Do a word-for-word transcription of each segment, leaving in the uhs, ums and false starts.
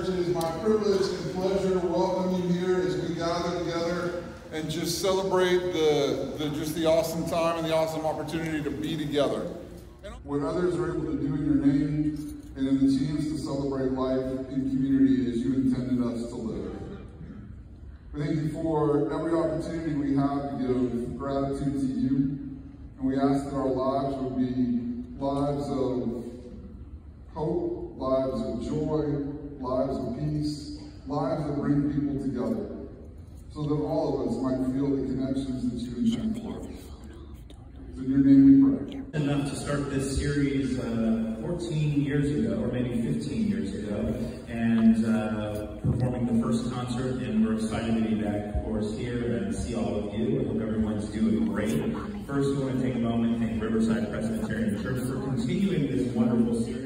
Church. It is my privilege and pleasure to welcome you here as we gather together and just celebrate the, the just the awesome time and the awesome opportunity to be together. What others are able to do in your name and in the chance to celebrate life in community as you intended us to live. We thank you for every opportunity we have to give gratitude to you, and we ask that our lives would be lives of hope, lives of joy, lives of peace, lives that bring people together, so that all of us might feel the connections that you intend for us. In your name we pray. Enough to start this series uh, fourteen years ago, or maybe fifteen years ago, and uh, performing the first concert, and we're excited to be back, of course, here and see all of you. I hope everyone's doing great. First, we want to take a moment and thank Riverside Presbyterian Church for continuing this wonderful series.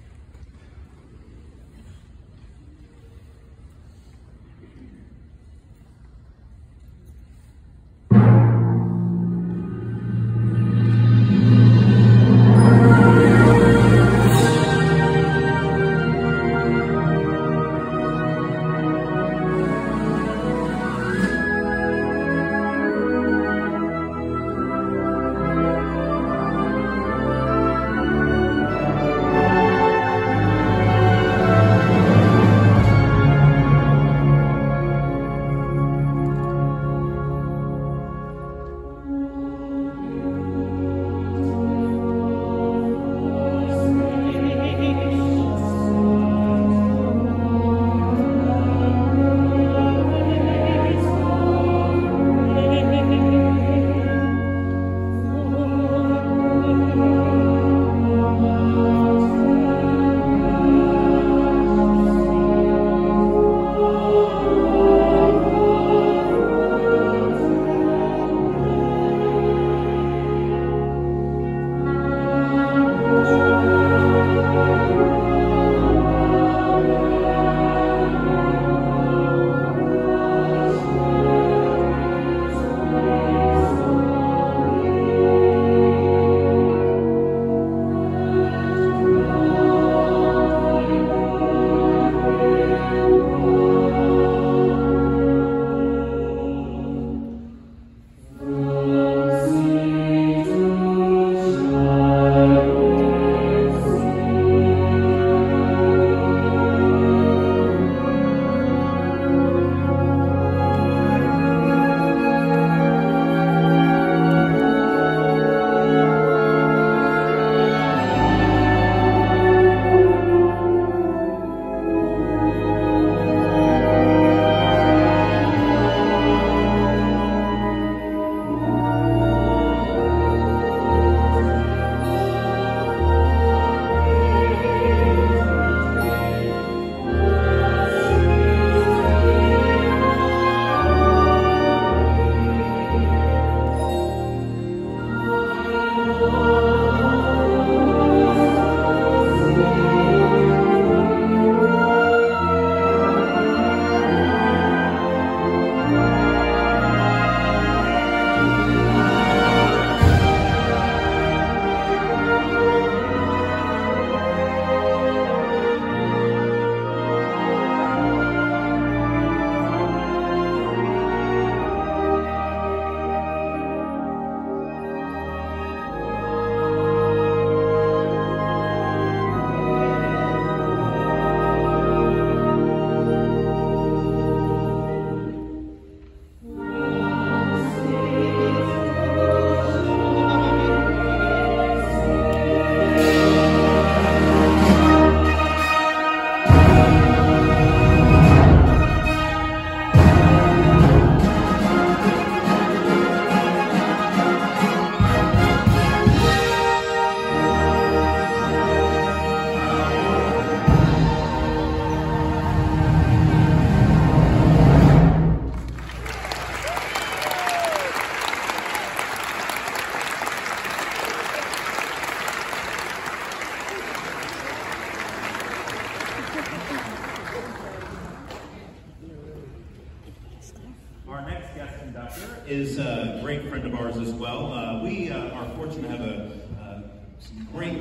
Conductor is a great friend of ours as well. Uh, we uh, are fortunate to have a, uh, some great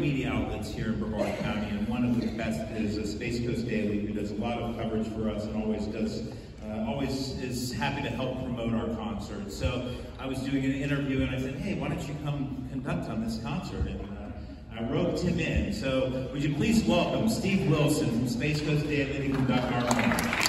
media outlets here in Brevard County, and one of the best is a Space Coast Daily, who does a lot of coverage for us and always does, uh, always is happy to help promote our concerts. So I was doing an interview and I said, hey, why don't you come conduct on this concert? And uh, I roped him in. So would you please welcome Steve Wilson from Space Coast Daily to conduct our concert.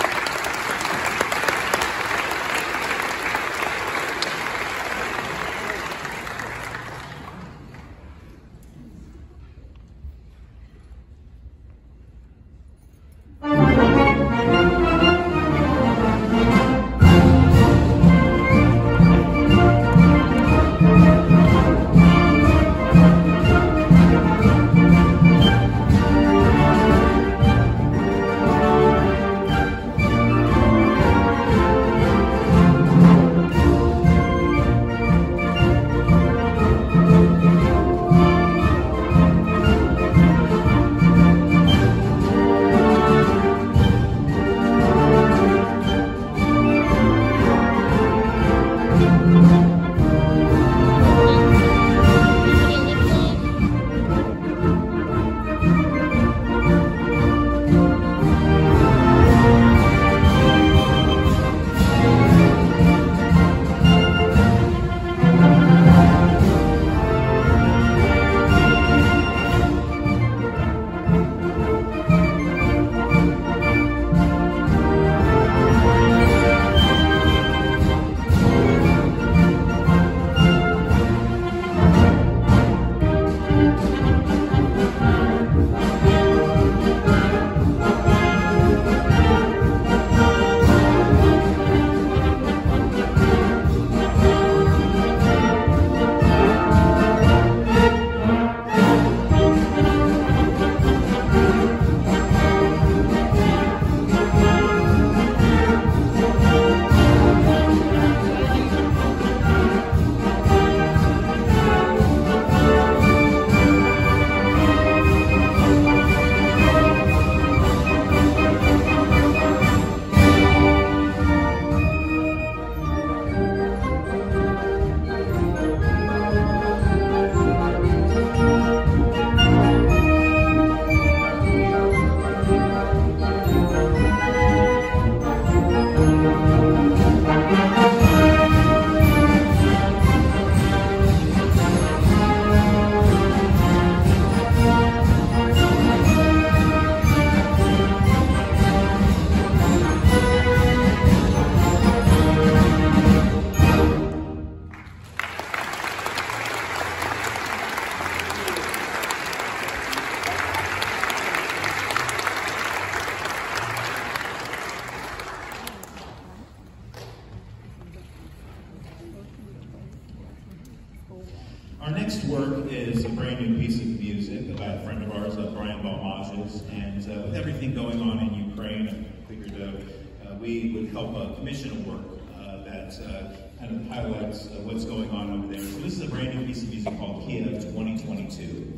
Our next work is a brand new piece of music by a friend of ours, uh, Brian Balmages, and uh, with everything going on in Ukraine, I figured uh, uh, we would help uh, commission a work uh, that uh, kind of highlights uh, what's going on over there. So this is a brand new piece of music called Kiev twenty twenty-two,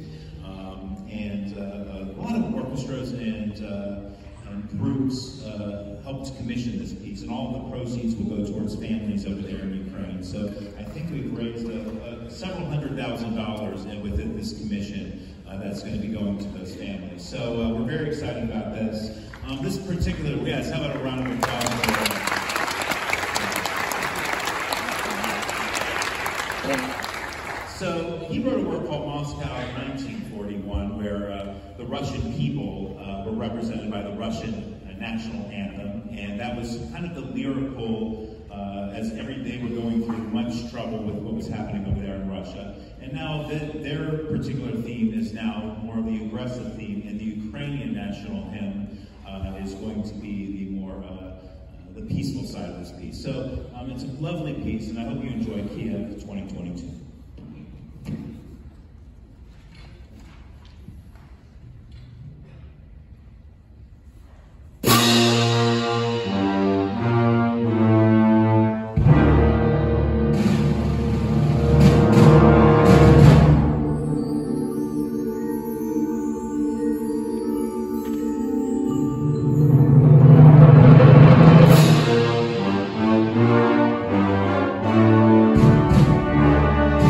um, and uh, a lot of orchestras and, uh, and groups uh, helped commission this piece, and all of the proceeds will go towards families over there in Ukraine. So I think we've raised uh, uh, several hundred thousand dollars within this commission uh, that's going to be going to those families. So uh, we're very excited about this. Um, this particular, yes, how about a round of applause? So he wrote a work called Moscow in nineteen forty-one, where uh, the Russian people uh, were represented by the Russian uh, national anthem, and that was kind of the lyrical, uh, as every day we're going through much trouble with what was happening over there in Russia. And now the, their particular theme is now more of the aggressive theme, and the Ukrainian national hymn uh, is going to be the more uh, the peaceful side of this piece. So um, it's a lovely piece, and I hope you enjoy Kiev twenty twenty-two. Thank you.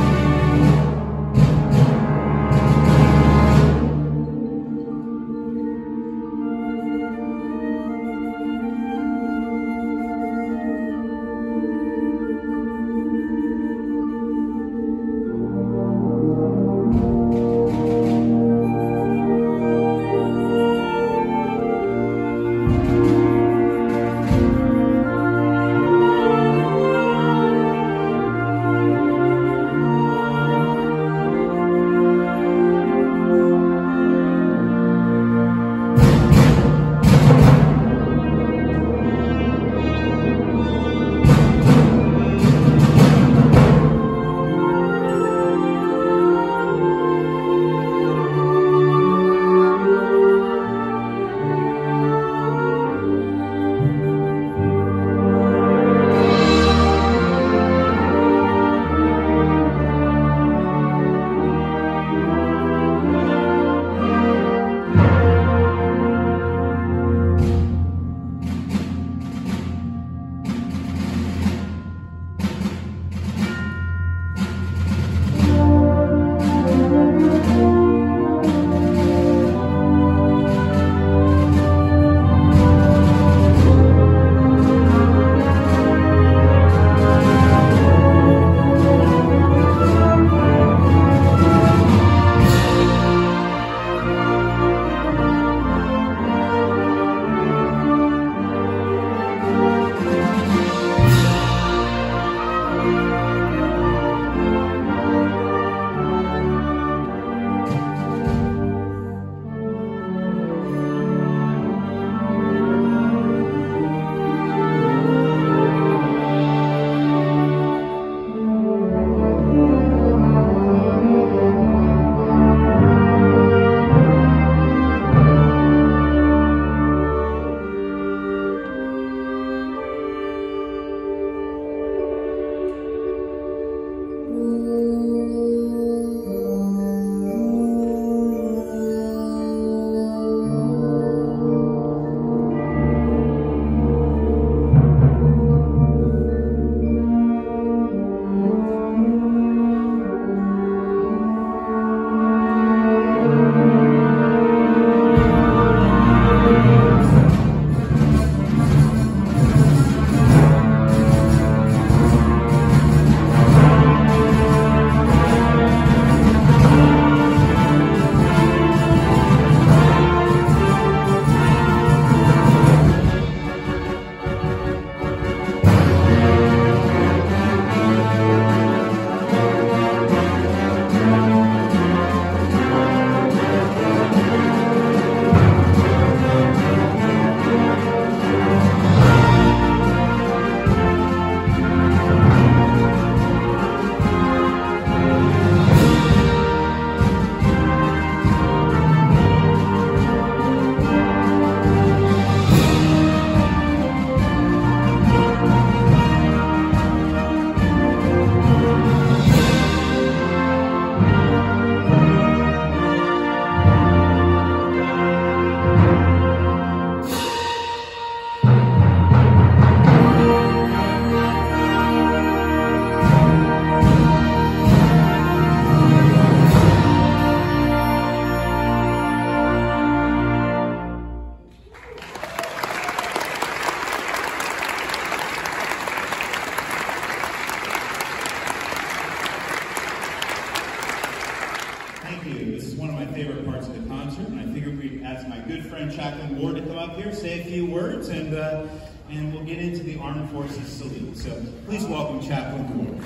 good friend Chaplain Ward to come up here, say a few words, and uh, and we'll get into the Armed Forces salute. So please welcome Chaplain Ward.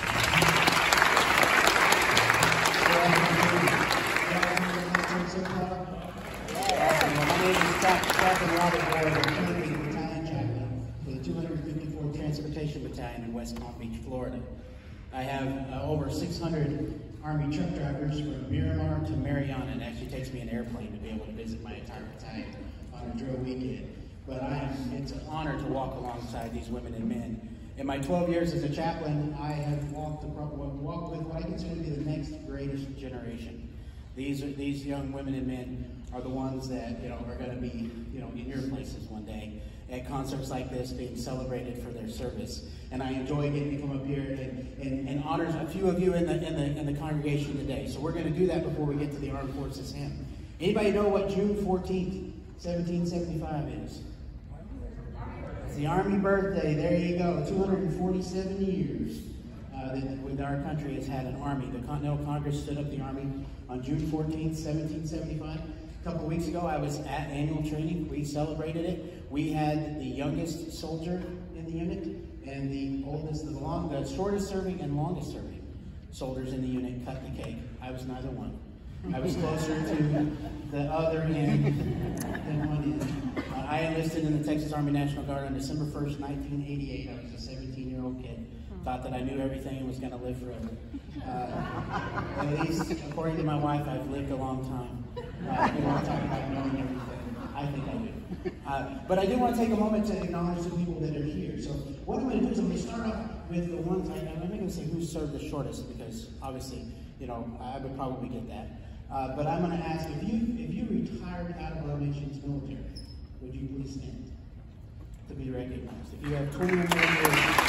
My name is Captain Robert Ward. I'm the battalion chaplain for the two hundred fifty-fourth Transportation Battalion in West Palm Beach, Florida. I have uh, over six hundred Army truck drivers from Miramar to Mariana. It actually takes me an airplane to be able to visit my entire battalion on a drill weekend. But I am, it's an honor to walk alongside these women and men. In my twelve years as a chaplain, I have walked, the, walked with what I consider to be the next greatest generation. These are, these young women and men are the ones that, you know, are going to be, you know, in your places one day at concerts like this, being celebrated for their service. And I enjoy getting to come up here and, and, and honor a few of you in the, in, the, in the congregation today. So we're going to do that before we get to the Armed Forces hymn. Anybody know what June fourteenth, seventeen seventy-five is? It's the Army birthday. There you go. two hundred forty-seven years uh, that our country has had an Army. The Continental Congress stood up the Army on June fourteenth, seventeen seventy-five. A couple weeks ago, I was at annual training. We celebrated it. We had the youngest soldier in the unit and the oldest, the, long, the shortest serving and longest serving soldiers in the unit cut the cake. I was neither one. I was closer to the other end than one end. Uh, I enlisted in the Texas Army National Guard on December first, nineteen eighty-eight. I was a seventeen-year-old kid. Thought that I knew everything and was going to live forever. Uh, at least, according to my wife, I've lived a long time. Uh, we won't talk about knowing everything. I think I do. Uh, but I do want to take a moment to acknowledge the people that are here. So what I'm going to do is I'm going to start off with the ones, I, I'm not going to say who served the shortest, because obviously, you know, I would probably get that. Uh, but I'm going to ask, if you if you retired out of our nation's military, would you please stand to be recognized? If you have twenty or more years,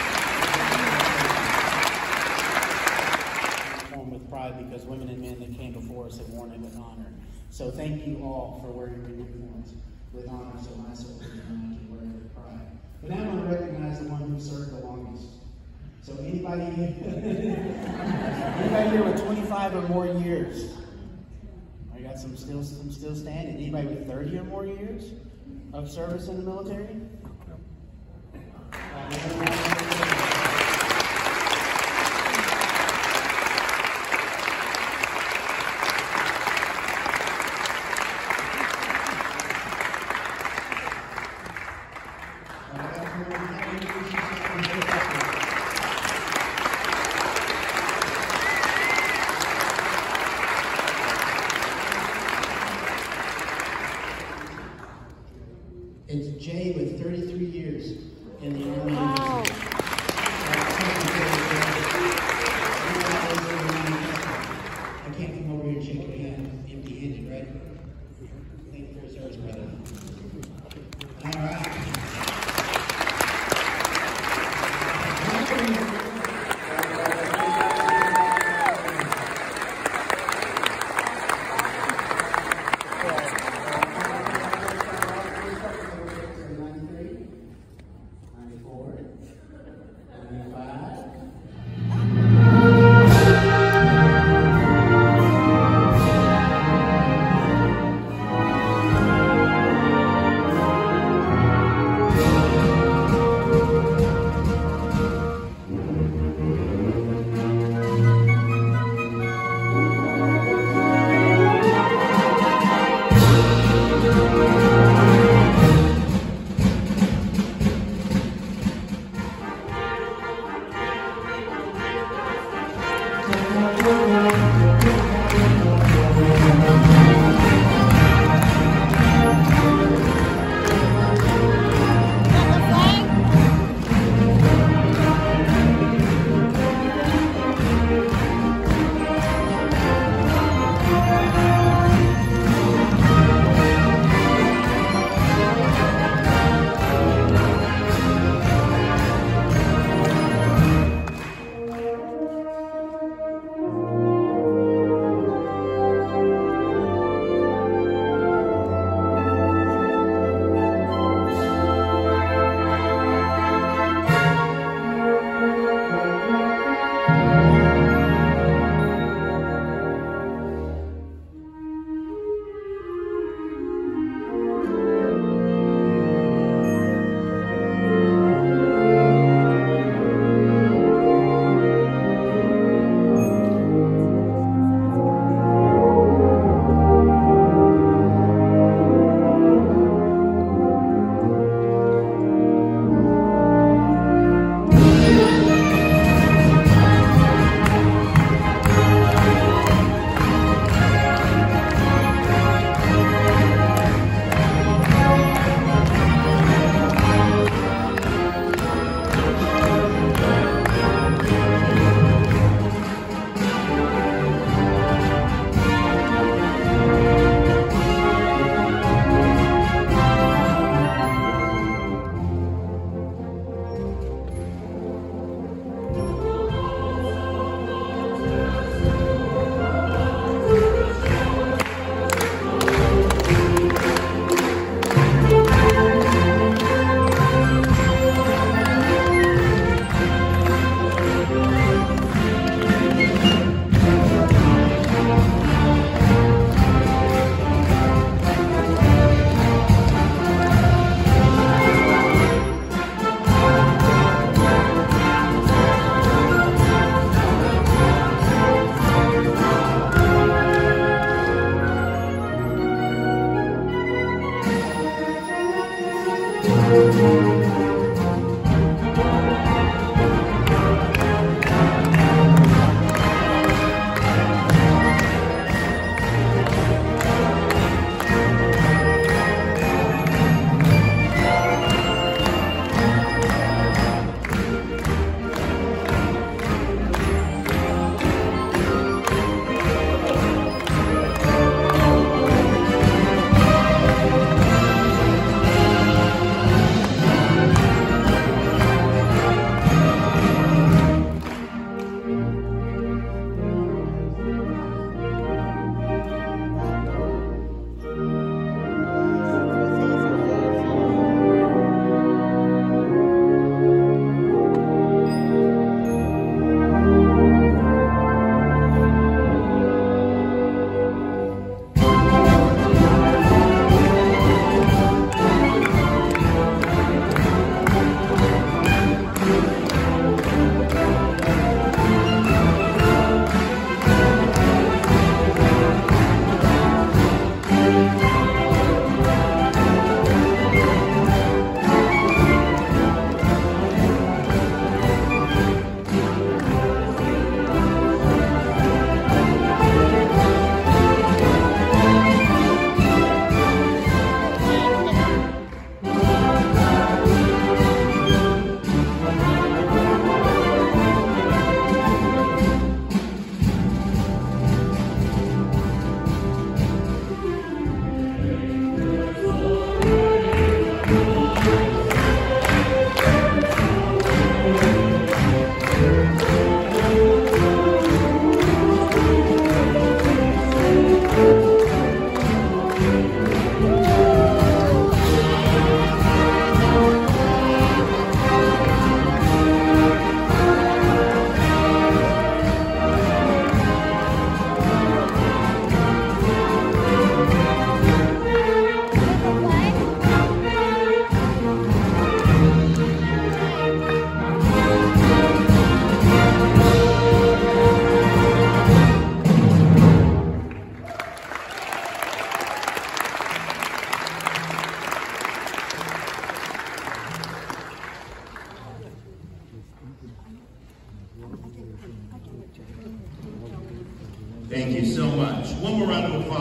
with pride, because women and men that came before us have worn it with honor. So thank you all for wearing your uniforms with honor, so my soldiers and I can wear it with pride. But now I'm going to recognize the one who served the longest. So anybody, anybody here with twenty-five or more years? I got some still, some still standing. Anybody with thirty or more years of service in the military? Uh, It's Jay with thirty-three years in the Army. Wow. I can't come over here and shake your hand empty-handed, right? Thank you for your service, brother. All right. ninety-four.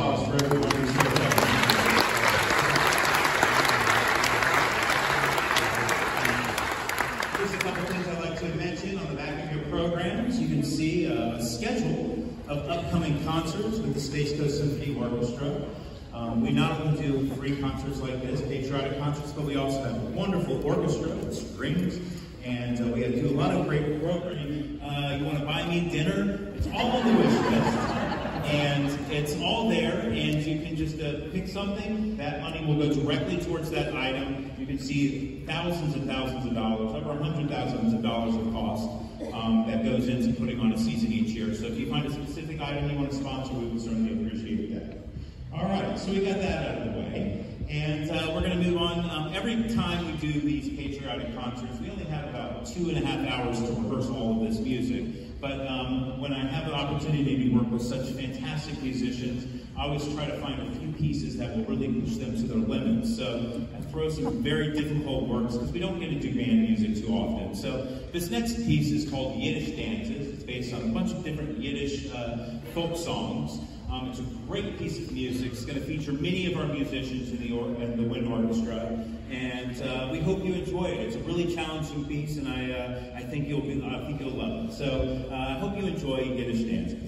applause for everyone who's here. Just a couple things I'd like to mention on the back of your programs. You can see a schedule of upcoming concerts with the Space Coast Symphony Orchestra. Um, we not only do free concerts like this, patriotic concerts, but we also have a wonderful orchestra with strings, and uh, we have, do a lot of great programming. Uh, you want to buy me dinner? It's all on the wish list, and it's all there, and you can just uh, pick something. That money will go directly towards that item. You can see thousands and thousands of dollars, over a hundred thousands of dollars of cost um, that goes into putting on a season each year. So if you find a specific item you want to sponsor, we would certainly appreciate that. All right, so we got that out of the way, and uh, we're going to move on. Um, every time we do these patriotic concerts, we only have about two and a half hours to rehearse all of this music. But um, when I have an opportunity to work with such fantastic musicians, I always try to find a few pieces that will really push them to their limits. So I throw some very difficult works because we don't get to do band music too often. So this next piece is called Yiddish Dances. It's based on a bunch of different Yiddish uh, folk songs. Um, it's a great piece of music. It's going to feature many of our musicians in the, or in the wind orchestra, and uh, we hope you enjoy it. It's a really challenging piece, and I, uh, I think you'll be, I think you'll love it. So uh, I hope you enjoy Yiddish Dances.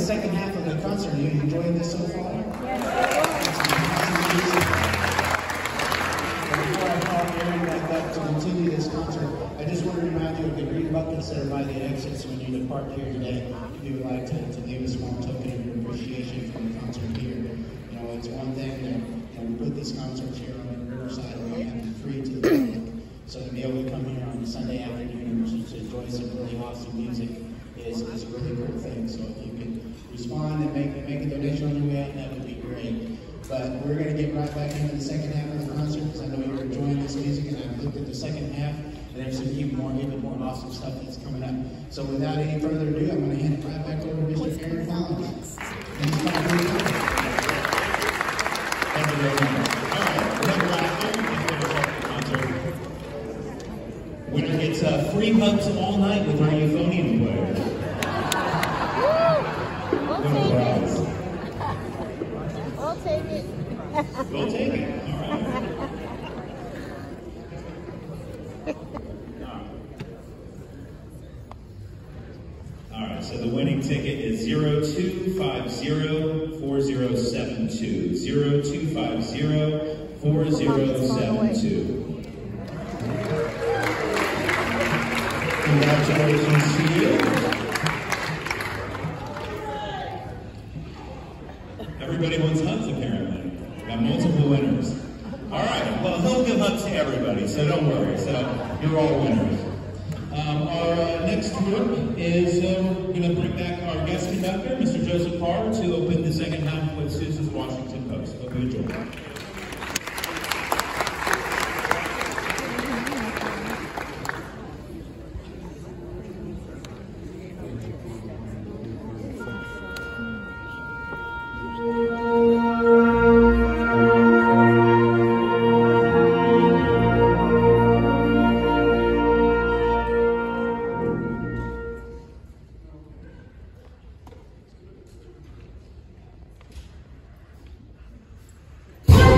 second half of the concert. Are you enjoying this so far? Yes. Before I call Aaron back up to continue this concert, I just want to remind you of the green buckets that are by the exits when you depart here today. If you would like to, to leave a small token of your appreciation for the concert here. You know, it's one thing that, you know, we put these concerts here on Riverside where we have them free to the public. So to be able to come here on a Sunday afternoon and to enjoy some really awesome music is, is a really cool thing. So if you could respond and make, make a donation on your way out, that would be great. But we're going to get right back into the second half of the concert because I know you're enjoying this music, and I've looked at the second half, and there's some even more, even more awesome stuff that's coming up. So without any further ado, I'm going to hand it right back over to Mister Aaron Collins. And he's going to do it. Thank you very much. All right, we'll have a last thing. Winner gets uh, free hugs all night with our euphonium player. We'll take it. We'll take it. All right. All right, so the winning ticket is zero two five zero four zero seven two. zero two five zero four zero seven two. Congratulations to you. Everybody wants hugs, apparently. We got multiple winners. All right, well, he'll give hugs to everybody, so don't worry. So you're all winners. Um, our uh, next group is uh, going to bring back our guest conductor, Mister Joseph Parr, to open the second half with Susan's Washington Post. Hope you enjoy. Yeah.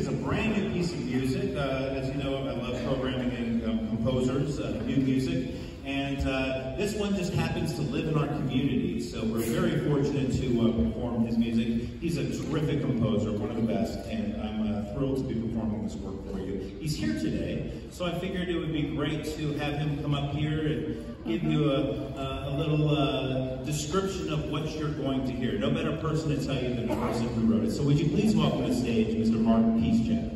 is a brand new piece of music. Uh, as you know, I love programming and um, composers, uh, new music. And uh, this one just happens to live in our community, so we're very fortunate to uh, perform his music. He's a terrific composer, one of the best, and I'm uh, thrilled to be performing this work for you. He's here today, so I figured it would be great to have him come up here and give you a, a, a little uh, description of what you're going to hear. No better person to tell you than the person who wrote it. So would you please welcome to the stage Mister Martin Peascheck.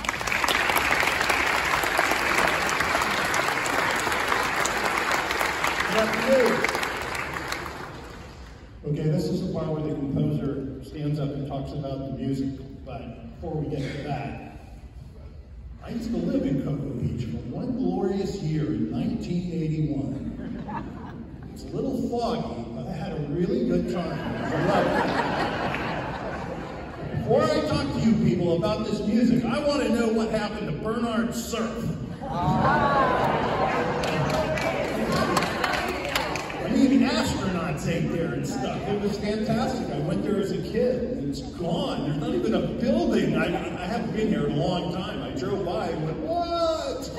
Okay, this is the part where the composer stands up and talks about the music, but before we get to that, I used to live in Cocoa Beach for one glorious year in nineteen eighty-one. It's a little foggy, but I had a really good time. I loved it. Before I talk to you people about this music, I want to know what happened to Bernard Cerf. I mean, astronauts ate there and stuff. It was fantastic. I went there as a kid, and it's gone. There's not even a building. I, I haven't been here in a long time. I drove by and went, what?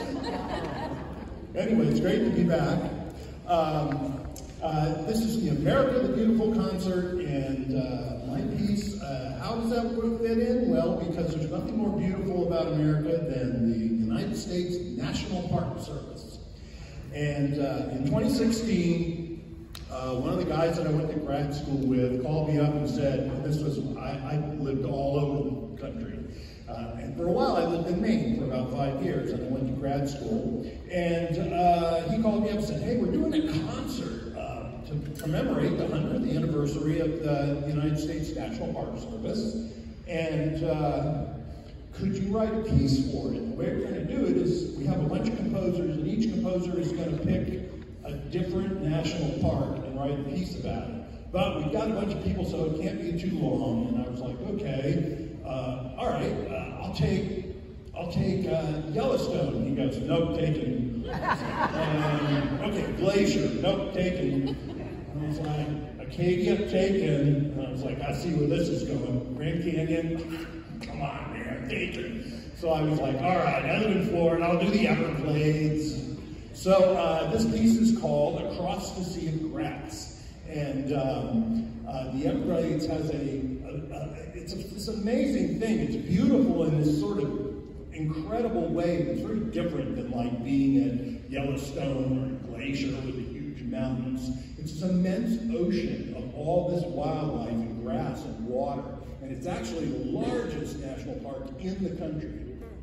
Anyway, it's great to be back. Um, uh, this is the America the Beautiful concert, and uh, my piece, uh, how does that fit in? Well, because there's nothing more beautiful about America than the United States National Park Service. And uh, in twenty sixteen, Uh, one of the guys that I went to grad school with called me up and said, this was, I, I lived all over the country. Uh, and for a while I lived in Maine for about five years, and I went to grad school. And uh, he called me up and said, hey, we're doing a concert uh, to commemorate the hundredth anniversary of the United States National Park Service. And uh, could you write a piece for it? The way we're going to do it is we have a bunch of composers, and each composer is going to pick a different national park and write a piece about it. But we've got a bunch of people, so it can't be too long. And I was like, okay, uh, all right, uh, I'll take, I'll take uh, Yellowstone. He goes, nope, taken. um, okay, Glacier, nope, taken. And I was like, Acadia, taken. And I was like, I see where this is going. Grand Canyon, come on, man, taken. So I was like, all right, I live in Florida, I'll do the Everglades. So uh, this piece is called Across the Sea of Grass. And um, uh, the Everglades has a, a, a it's a, this amazing thing. It's beautiful in this sort of incredible way. It's very different than like being at Yellowstone or Glacier with the huge mountains. It's this immense ocean of all this wildlife and grass and water. And it's actually the largest national park in the country.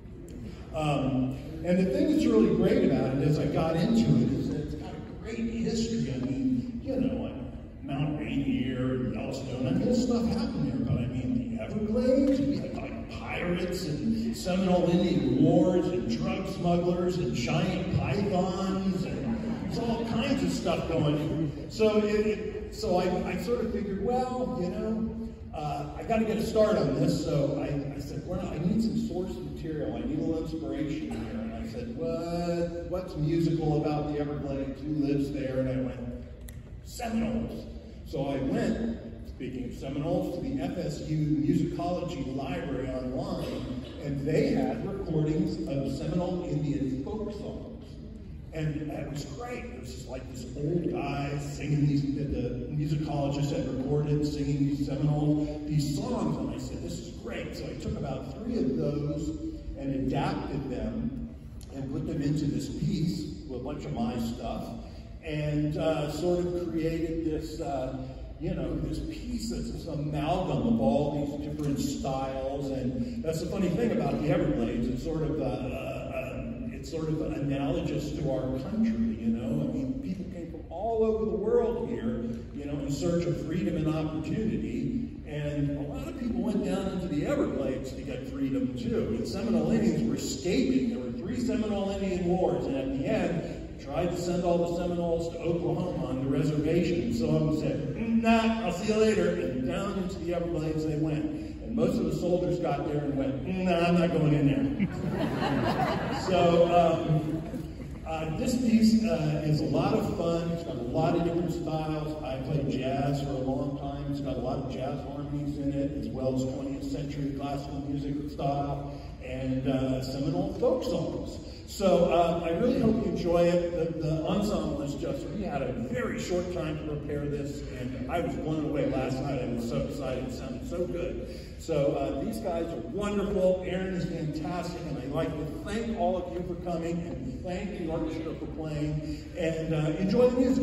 Um, and the thing that's really great about it as I got into it is that it's got a great history. I mean, you know, like Mount Rainier and Yellowstone, I mean, this stuff happened there, but I mean, the Everglades, we had like pirates and Seminole Indian wars and drug smugglers and giant pythons and there's all kinds of stuff going on. So, it, it, so I, I sort of figured, well, you know, Uh, I got to get a start on this, so I, I said, well, I need some source material. I need a little inspiration here. And I said, what? What's musical about the Everglades? Who lives there? And I went, Seminoles. So I went, speaking of Seminoles, to the F S U Musicology Library online, and they had recordings of Seminole Indian folk songs. And it was great. It was just like this old guy singing these, the, the musicologist had recorded, singing these Seminole, these songs. And I said, this is great. So I took about three of those and adapted them and put them into this piece with a bunch of my stuff and uh, sort of created this, uh, you know, this piece that's this amalgam of all these different styles. And that's the funny thing about the Everglades. It's sort of uh, It's sort of analogous to our country, you know? I mean, people came from all over the world here, you know, in search of freedom and opportunity. And a lot of people went down into the Everglades to get freedom, too. And Seminole Indians were escaping. There were three Seminole Indian wars, and at the end, tried to send all the Seminoles to Oklahoma on the reservation. And some of them said, mm, nah, I'll see you later. And down into the Everglades they went. And most of the soldiers got there and went, mm, nah, I'm not going in there. So um, uh, this piece uh, is a lot of fun. It's got a lot of different styles. I played jazz for a long time. It's got a lot of jazz harmonies in it, as well as twentieth century classical music style. and uh, Seminole folk songs. So uh, I really hope you enjoy it. The, the ensemble is just, we had a very short time to prepare this, and I was blown away last night. I was so excited. It sounded so good. So uh, these guys are wonderful. Aaron is fantastic, and I'd like to thank all of you for coming, and thank the orchestra for playing, and uh, enjoy the music.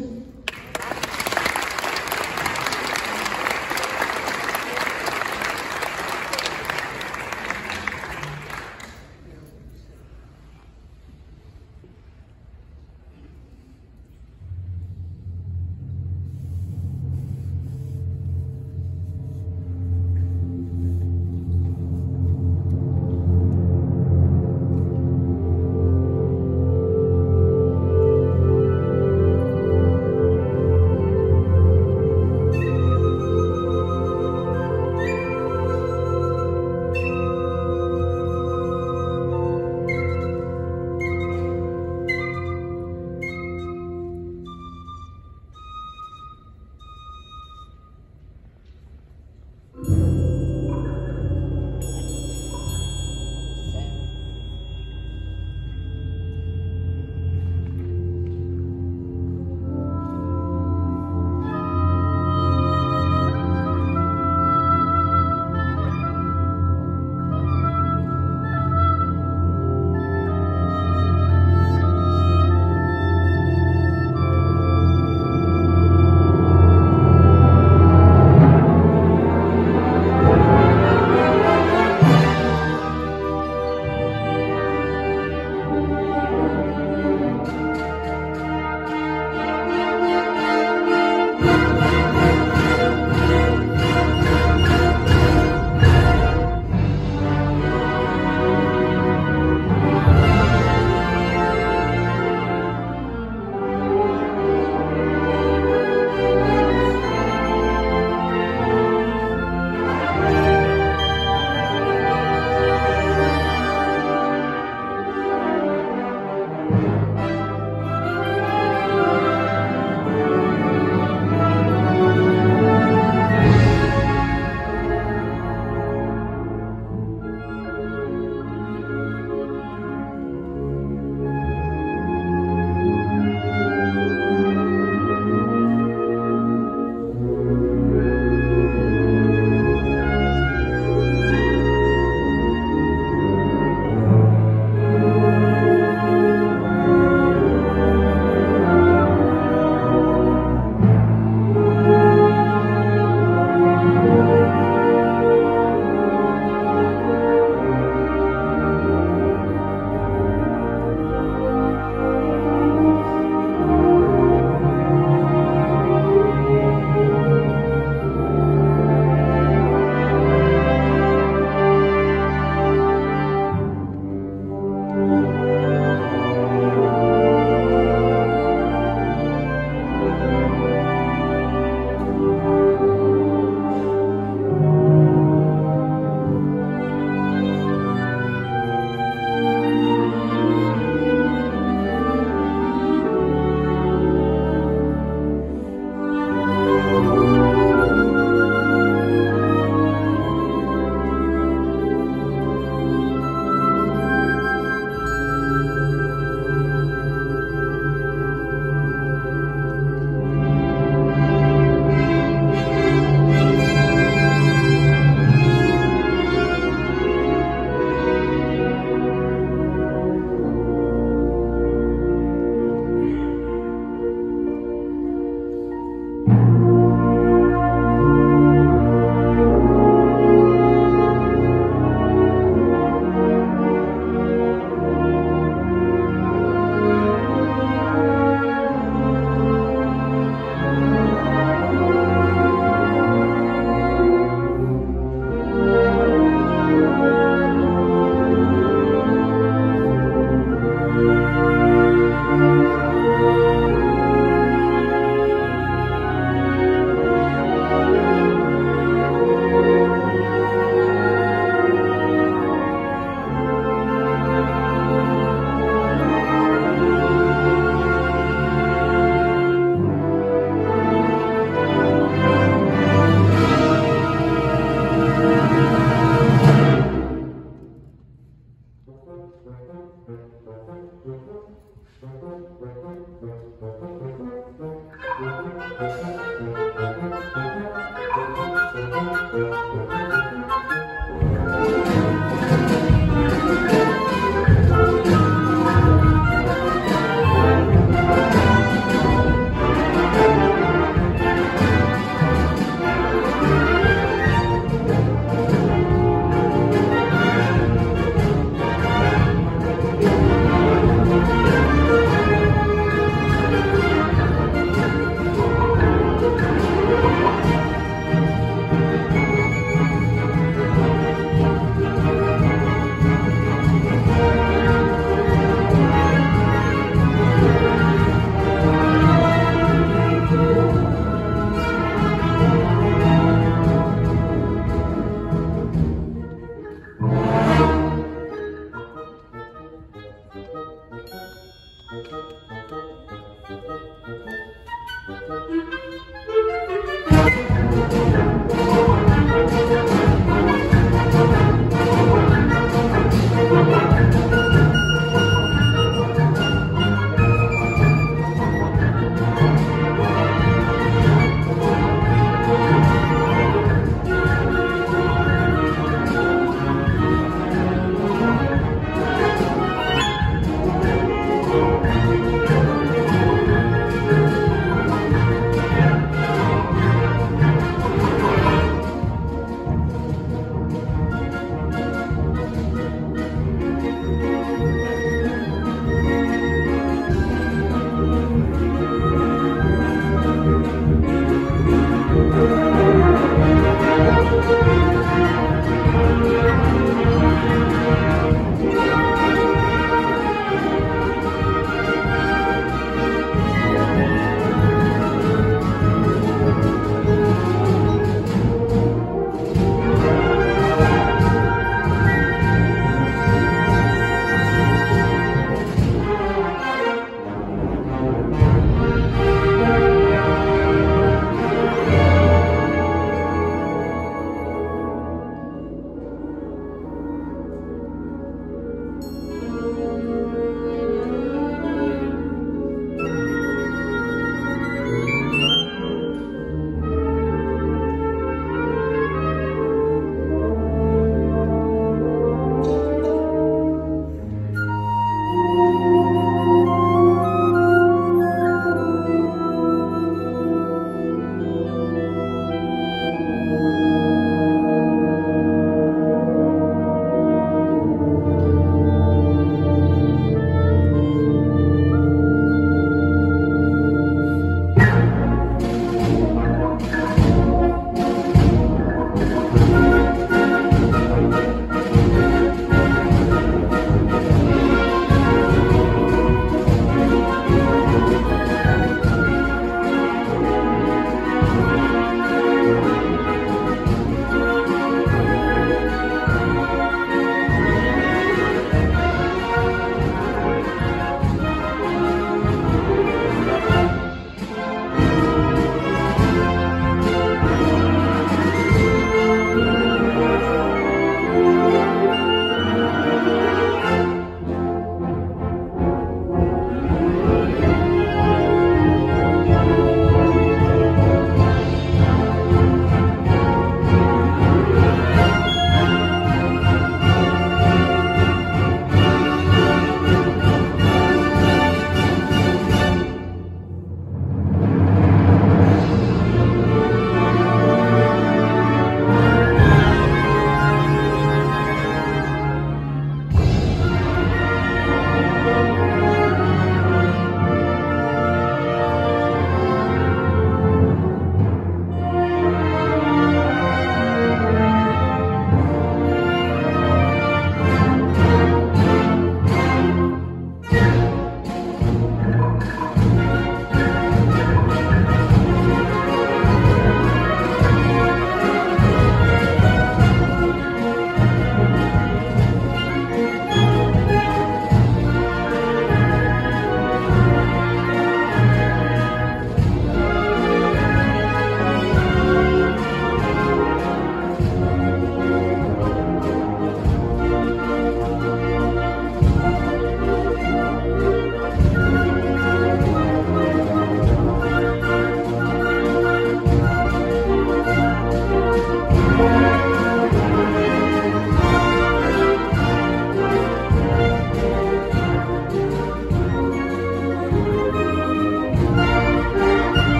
Thank you.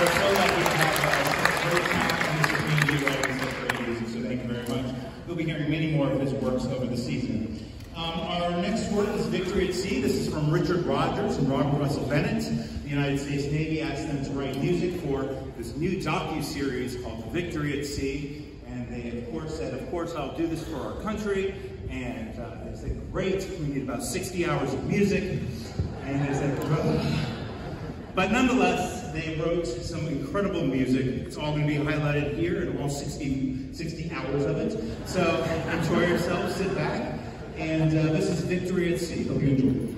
we're so lucky to have uh, great talent in this community writing such great music, so thank you very much. We'll be hearing many more of his works over the season. Um, our next work is Victory at Sea. This is from Richard Rogers and Robert Russell Bennett. The United States Navy asked them to write music for this new docu-series called Victory at Sea. And they, of course, said, of course, I'll do this for our country. And uh, they said, great, we need about sixty hours of music. And they said, well. But nonetheless, they wrote some incredible music. It's all going to be highlighted here in all sixty, sixty hours of it. So enjoy yourselves, sit back. And uh, this is Victory at Sea. Hope you enjoy it.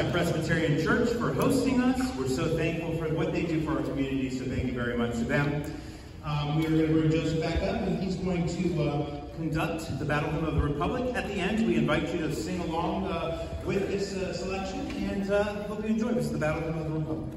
Riverside Presbyterian Church for hosting us. We're so thankful for what they do for our community, so thank you very much to them. Um, we are going to bring Joseph back up, and he's going to uh, conduct the Battle Hymn of the Republic. At the end, we invite you to sing along uh, with this uh, selection, and uh, hope you enjoy this, the Battle Hymn of the Republic.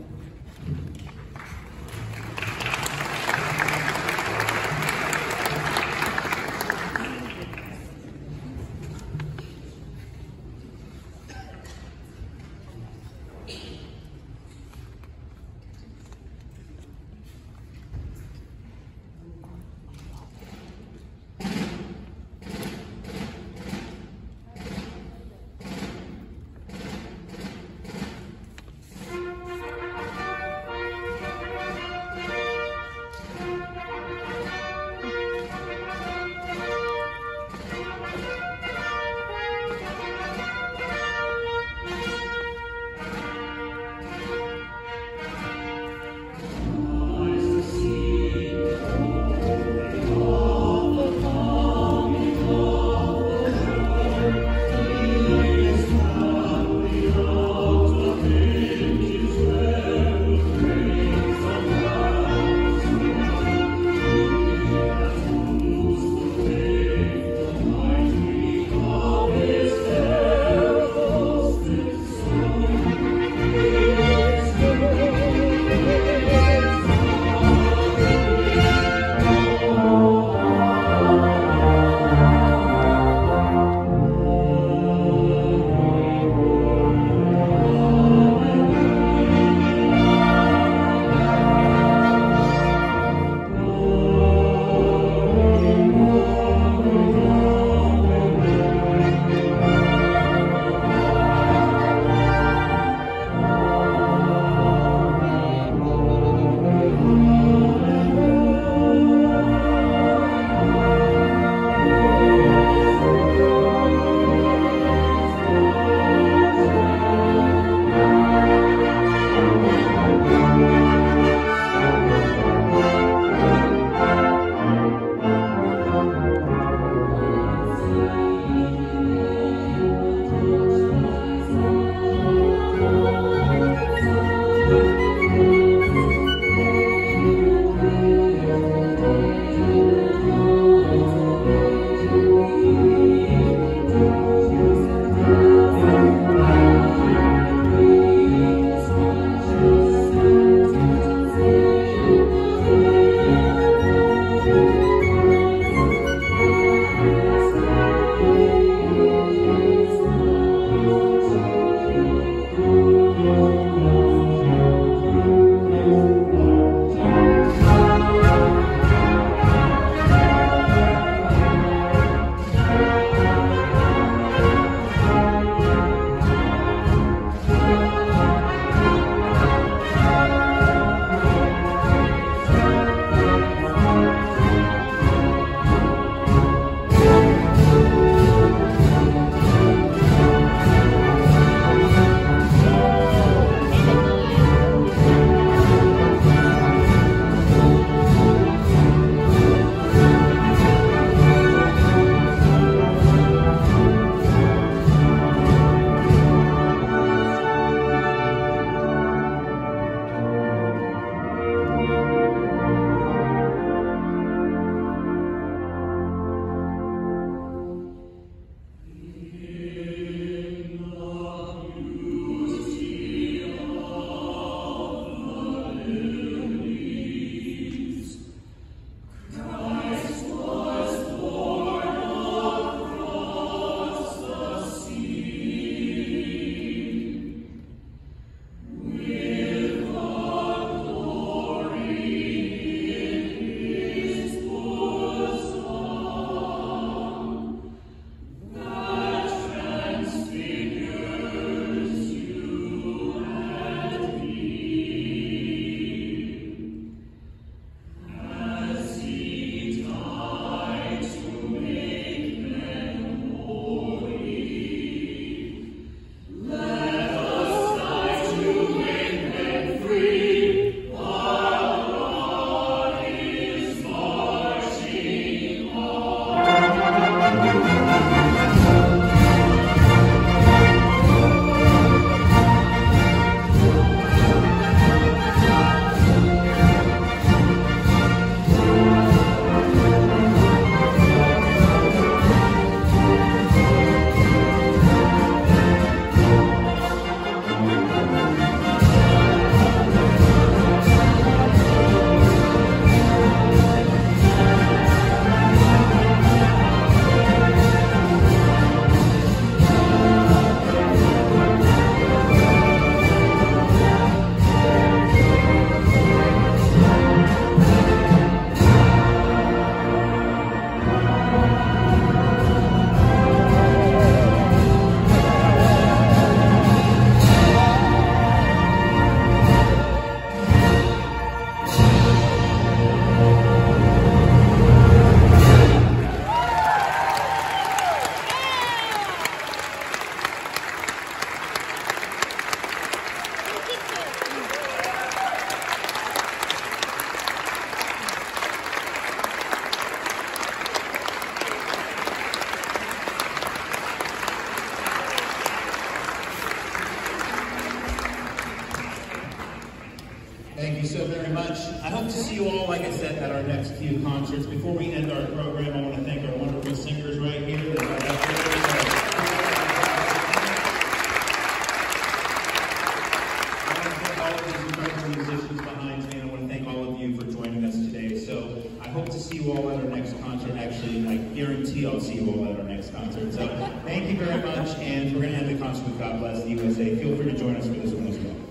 see you all, like I said, at our next few concerts. Before we end our program, I want to thank our wonderful singers right here. That are I want to thank all of these incredible musicians behind me, and I want to thank all of you for joining us today. So I hope to see you all at our next concert. Actually, I guarantee I'll see you all at our next concert. So thank you very much, and we're going to end the concert with God Bless the U S A. Feel free to join us for this one as well.